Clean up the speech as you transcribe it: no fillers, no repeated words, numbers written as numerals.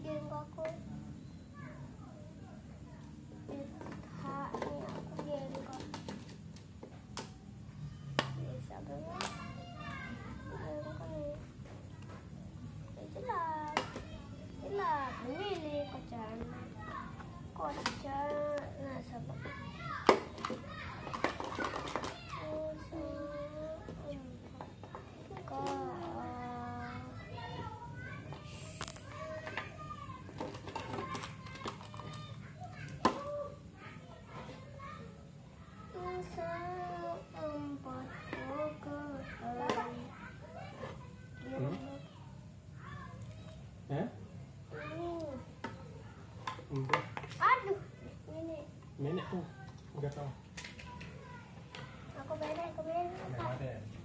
bikin aku. Hak nih aku bikin kok. Bisa banget. Jelas. Jelas. Memilih kocan. Kocan. Nah, sabar. Aduh, ini tuh, enggak tahu. aku beres. Ada.